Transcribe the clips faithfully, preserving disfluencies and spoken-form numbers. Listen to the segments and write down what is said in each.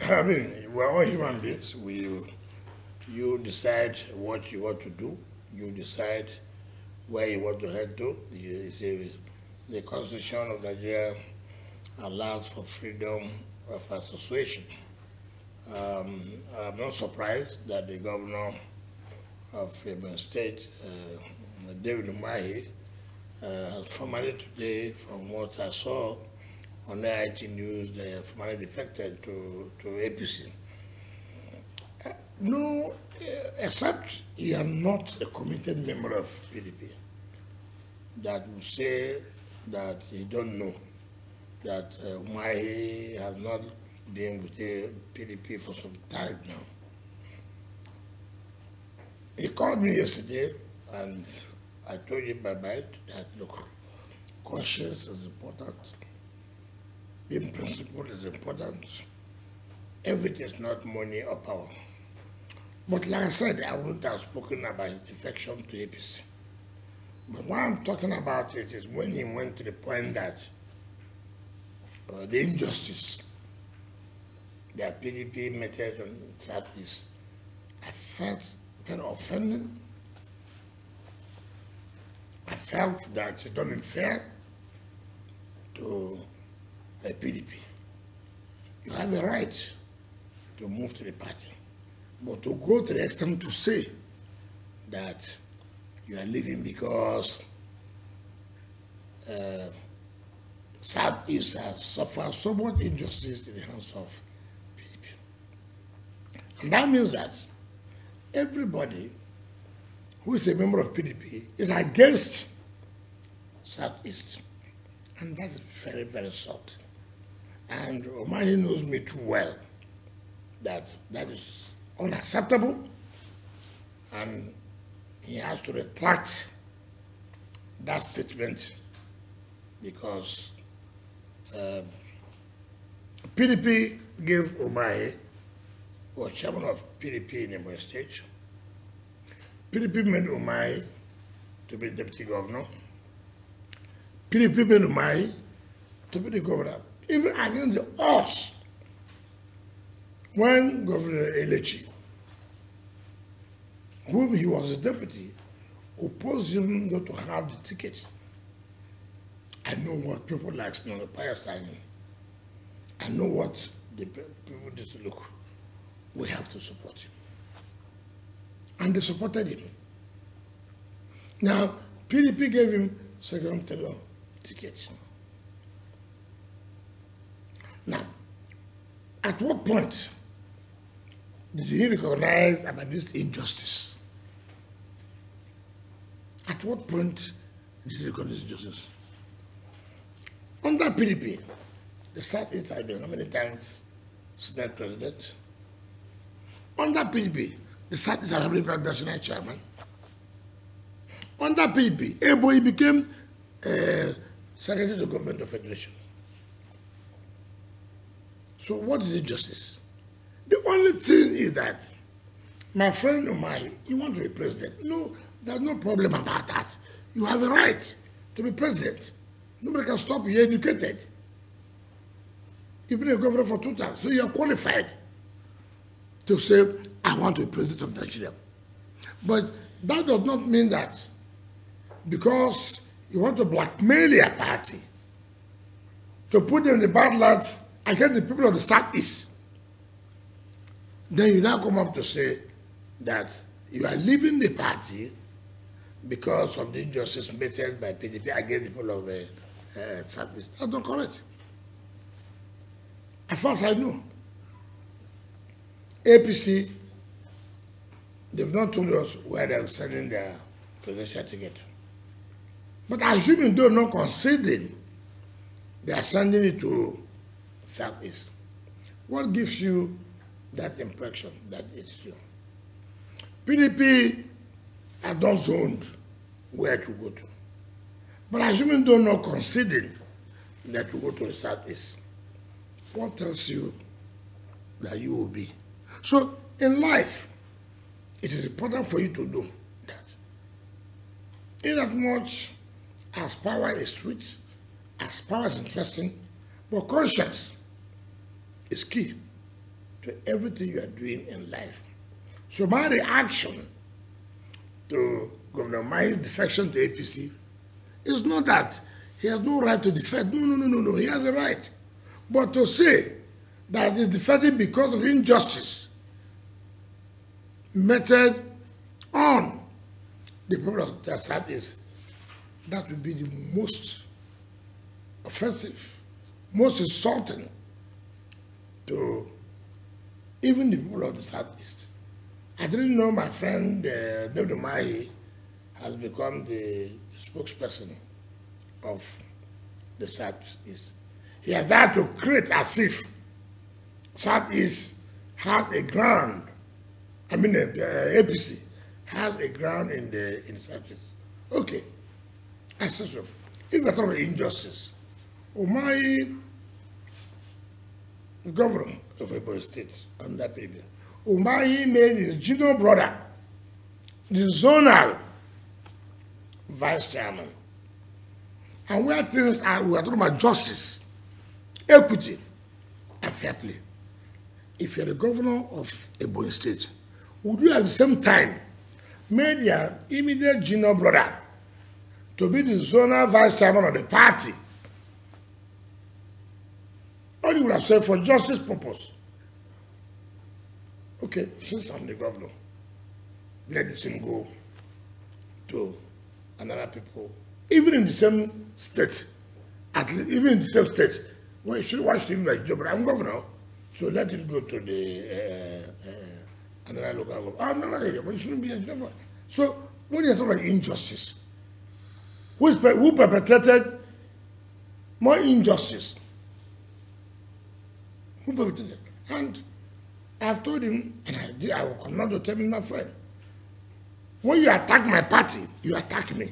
I mean, we're all human beings. We, you decide what you want to do. You decide where you want to head to. You, you, the Constitution of Nigeria allows for freedom of association. Um, I'm not surprised that the governor of Ebonyi State, uh, David Umahi, uh, has formally today, from what I saw on the I T news, they have formally defected to, to A P C. Uh, no, uh, except you are not a committed member of P D P, that will say that you don't know that uh, Umahi has not been with the P D P for some time now. He called me yesterday and I told him my mind that, look, conscience is important, being principled is important, everything is not money or power. But like I said, I wouldn't have spoken about his defection to A P C. But what I'm talking about it is when he went to the point that uh, the injustice that P D P meted on Southeast, I felt very offending. I felt that it's not unfair to a P D P. You have a right to move to the party, but to go to the extent to say that you are leaving because uh, Southeast has suffered so much injustice in the hands of P D P. And that means that everybody who is a member of P D P is against Southeast. And that is very, very salty. And Umahi knows me too well that that is unacceptable, and he has to retract that statement because um, P D P gave Umahi, who was chairman of P D P in Ebonyi State. P D P made Umahi to be deputy governor. P D P made Umahi to be the governor, even against the odds. When Governor Elechi, whom he was his deputy, opposed him not to have the ticket. I know what people like Snowpire signing. I know what the people did to look. We have to support him. And they supported him. Now, P D P gave him second term ticket. Now, at what point did he recognize about this injustice? At what point did he recognize injustice? Under P D P, the Southeast has been how many times Senate President? Under P D P, the Southeast has been national chairman. Under P D P, Ebonyi became uh, Secretary to the Government of Federation. So what is injustice? The only thing is that my friend Umahi, you want to be president. No, there's no problem about that. You have a right to be president. Nobody can stop you. You're educated. You've been a governor for two times, so you're qualified to say, I want to be president of Nigeria. But that does not mean that because you want to blackmail your party to put them in the bad light against the people of the Southeast, then you now come up to say that you are leaving the party because of the injustice meted by P D P against the people of the uh, Southeast. That's not correct. As far as I know, A P C, they've not told us where they're sending their presidential ticket. But assuming they're not conceding, they are sending it to Southeast. What gives you that impression that it's you? P D P are not zoned where to go to. But assuming they're not conceding that you go to the Southeast, what tells you that you will be? So in life, it is important for you to do that. Inasmuch as power is sweet, as power is interesting, but conscience is key to everything you are doing in life. So my reaction to Governor Umahi's defection to A P C is not that he has no right to defect. No, no, no, no, no. He has a right. But to say that he's defecting because of injustice meted on the people of the Southeast, that would be the most offensive, most insulting to even the people of the Southeast. I didn't know my friend uh, David Umahi has become the spokesperson of the Southeast. He has had to create as if Southeast has a ground, I mean uh, A P C has a ground in the, in the Southeast. Okay, I said so. If we're talking about injustice, Umahi, the governor of Ebonyi State, under P D P, Umahi made his junior brother the zonal vice chairman. And where things are, we are talking about justice, equity, and fair play. If you're the governor of Ebonyi State, would you at the same time made your immediate junior brother to be the zonal vice chairman of the party? Or you would have said for justice purpose, okay, since I'm the governor, let this thing go to another people, even in the same state, at least, even in the same state, why should, why should it be my job? But I'm governor, so let it go to the uh, uh, another local government. Oh, no, no, area, but it shouldn't be a job. So when you're talking about injustice, who, is, who perpetrated more injustice? Who perpetrated? And I've told him, and I did, I will come not to tell him, my friend, when you attack my party, you attack me.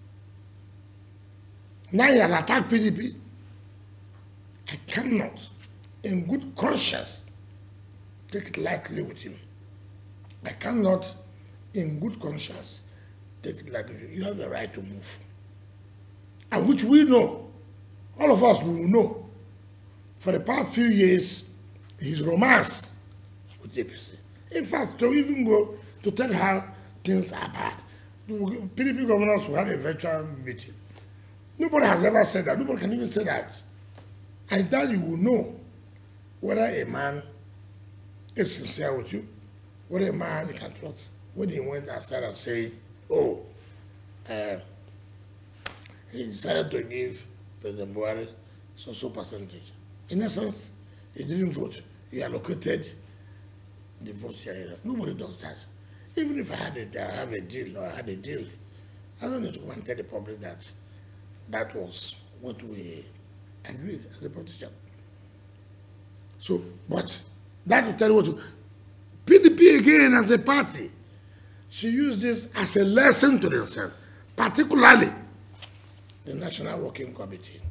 Now you have attacked P D P. I cannot, in good conscience, take it lightly with him. I cannot, in good conscience, take it lightly with him. You have the right to move. And which we know, all of us will know, for the past few years, his romance with A P C. In fact, to even go to tell how things are bad. P D P governors will have a virtual meeting. Nobody has ever said that. Nobody can even say that. I doubt you will know whether a man is sincere with you, whether a man you can trust. When he went outside and said, oh, uh, he decided to give President Buhari so so percentage. In essence, he didn't vote. He allocated the votes here. Nobody does that. Even if I had a, I have a deal or I had a deal, I don't need to come and tell the public that that was what we agreed as a politician. So, but that will tell you what to, P D P again as a party, she used this as a lesson to themselves, particularly the National Working Committee.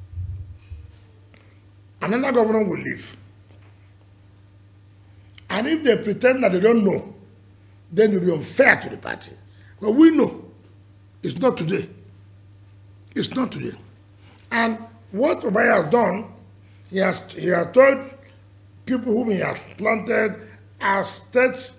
Another governor will leave. And if they pretend that they don't know, then it will be unfair to the party. Well, we know it's not today. It's not today. And what Umahi has done, he has, he has told people whom he has planted as state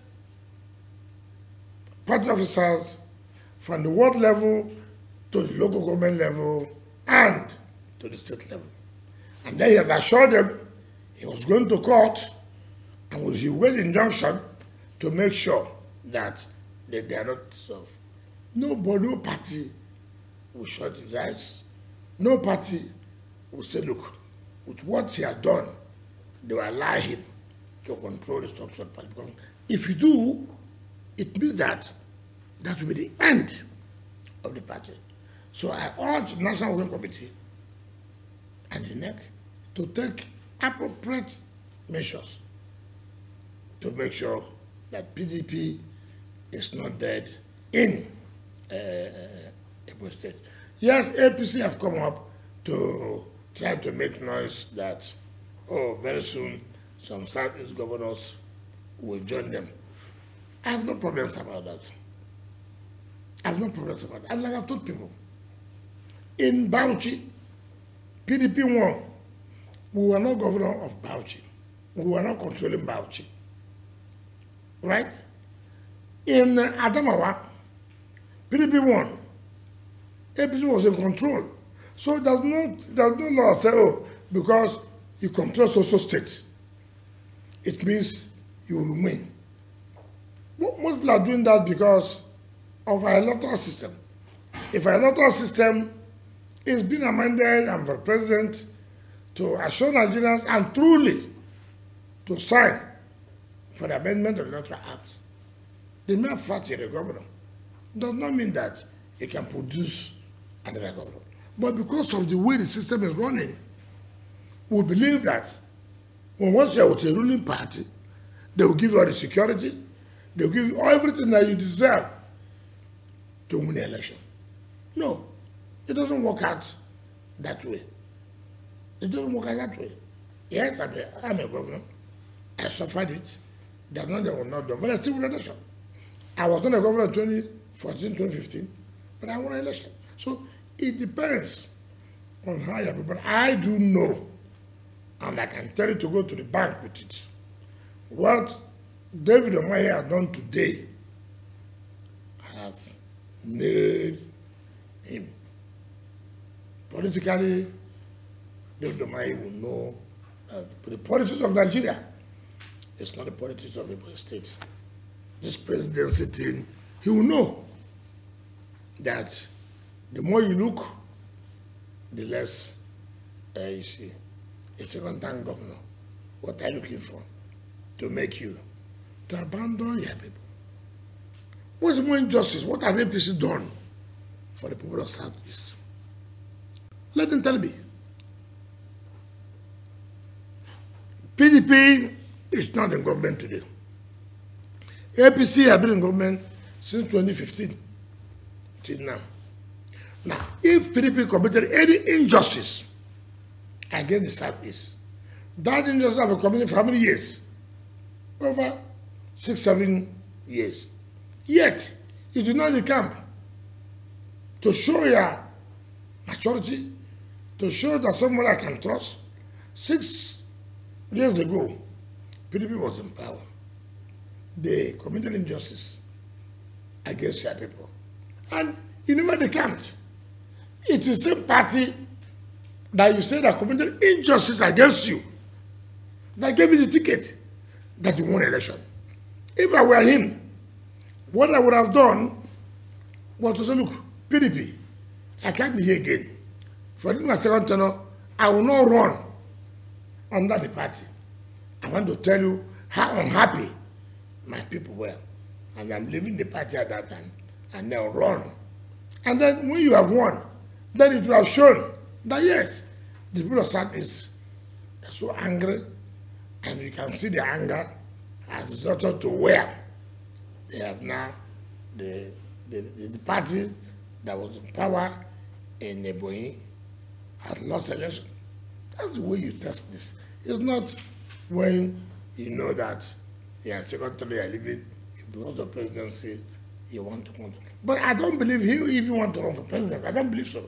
party officers from the ward level to the local government level and to the state level. And then he has assured them he was going to court and will he wait injunction to make sure that they, they are not served. Nobody, no party will shut his eyes. No party will say, look, with what he has done, they will allow him to control the structure of the party. Because if you do, it means that that will be the end of the party. So I urge the National Working Committee and the N E C to take appropriate measures to make sure that P D P is not dead in uh, Ebonyi State. Yes, A P C have come up to try to make noise that, oh, very soon some Southeast governors will join them. I have no problems about that. I have no problems about that. And like I've told people, in Bauchi, P D P won. We were not governor of Bauchi. We were not controlling Bauchi. right? In uh, Adamawa, P D P won. A P C was in control. So there's no, there's no law say, oh, because you control social state, it means you will win. Most people are doing that because of our electoral system. If our electoral system is being amended and for president to assure Nigerians and truly to sign for the amendment of the Electoral Act, the mere fact you're a governor does not mean that you can produce another governor. But because of the way the system is running, we believe that when once you're with a ruling party, they will give you all the security, they will give you everything that you deserve to win the election. No, it doesn't work out that way. It doesn't work out that way. Yes, I'm a, I'm a governor. I suffered it. There's nothing that was not done, but I still won the election. I was not a governor in twenty fourteen, twenty fifteen, but I won an election. So it depends on how you, but I do know, and I can tell you to go to the bank with it. What David Umahi has done today has made him. Politically, David Umahi will know that the politics of Nigeria is not the politics of Ebonyi State. This presidency thing, he will know that the more you look, the less uh, you see. A second-time governor, what are you looking for? To make you, to abandon your people. What's more injustice? What have A P C done for the people of Southeast? Let them tell me. P D P is not in government today. A P C has been in government since twenty fifteen till now. Now, if P D P committed any injustice against the Southeast, that injustice has been committed for how many years? Over six, seven years. Yet, it is not in the camp to show your maturity, to show that someone I can trust. Six years ago, P D P was in power. They committed injustice against their people. And you never decamped. It is the same party that you say that committed injustice against you that gave you the ticket that you won the election. If I were him, what I would have done was to say, look, P D P, I can't be here again. For my second tenure, I will not run under the party. I want to tell you how unhappy my people were. And I'm leaving the party at that time. And they'll run. And then when you have won, then it will have shown that yes, the people of Southeast are so angry, and you can see the anger has resulted to where they have now the, the, the, the party that was in power in Ebonyi has lost election. That's the way you test this. It's not when you know that yeah, secretary you are leaving because of presidency you want to want. But I don't believe he even want to run for president. I don't believe so.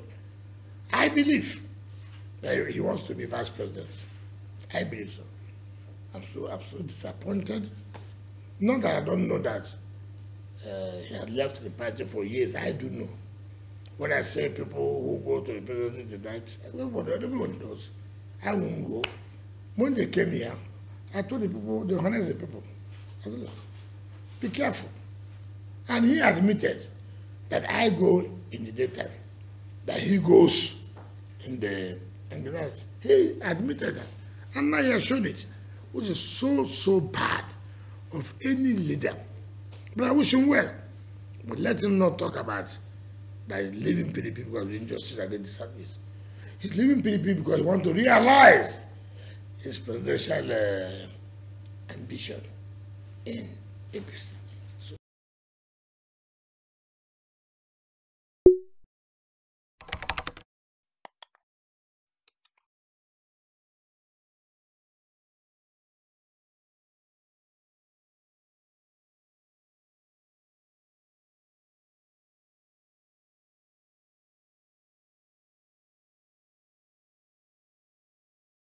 I believe that he wants to be vice president. I believe so. I'm so absolutely disappointed. Not that I don't know that uh, he had left the party for years. I do know. When I say people who go to the presidency tonight, everybody, everyone knows. I won't go. When they came here, I told the people, the honest the people, I said, be careful. And he admitted that I go in the daytime, that he goes in the in the night. He admitted that. And now he has shown it, which is so, so bad of any leader. But I wish him well. But let him not talk about that he's leaving P D P because of injustice against the service. He's leaving P D P because he wants to realize his presidential uh, ambition in A P C.